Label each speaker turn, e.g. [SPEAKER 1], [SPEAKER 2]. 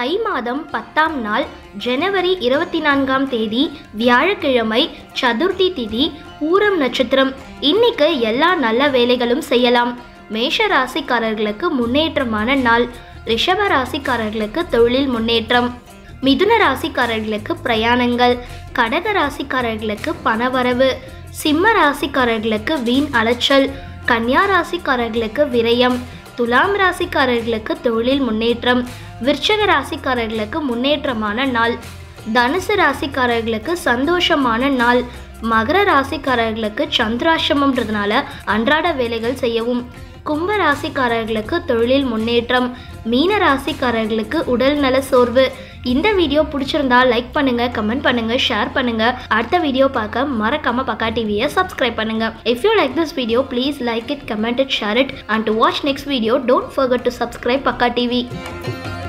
[SPEAKER 1] தை மாதம் 10ஆம் நாள் ஜனவரி 24ஆம் தேதி வியாழக்கிழமை சதுர்த்தி திதி பூரம் நட்சத்திரம். இன்னைக்கு எல்லா நல்ல வேலைகளும் செய்யலாம். மேஷ ராசிக்காரர்களுக்கு முன்னேற்றமான நாள். ரிஷப ராசிக்காரர்களுக்கு தொழில் முன்னேற்றம். மிதுன ராசிக்காரர்களுக்கு பிரயாணங்கள். கடக ராசிக்காரர்களுக்கு பணவரவு. சிம்ம ராசிக்காரர்களுக்கு வீண் அலைச்சல். கன்னியா ராசிக்காரர்களுக்கு விரயம். துலாம் ராசிக்காரர்களுக்கு தொழில் முன்னேற்றம். விருச்சக ராசிக்காரர்களுக்கு முன்னேற்றமான நாள். தனுசு ராசிக்காரர்களுக்கு சந்தோஷமான நாள். மகர ராசிக்காரர்களுக்கு சந்திராஷ்டமம்ன்றதுனால அன்றாட வேலைகள் செய்யவும். கும்ப ராசிக்காரர்களுக்கு தொழில் முன்னேற்றம். மீன ராசிக்காரர்களுக்கு உடல் நல சோர்வு. இந்த வீடியோ பிடிச்சிருந்தா லைக் பண்ணுங்க, கமெண்ட் பண்ணுங்க, ஷேர் பண்ணுங்க. அடுத்த வீடியோ பார்க்க மறக்காம பக்கா டிவியை சப்ஸ்கிரைப் பண்ணுங்க. If you like this video, please like it, comment it, share it, and to watch next video, don't forget to subscribe Pakka TV.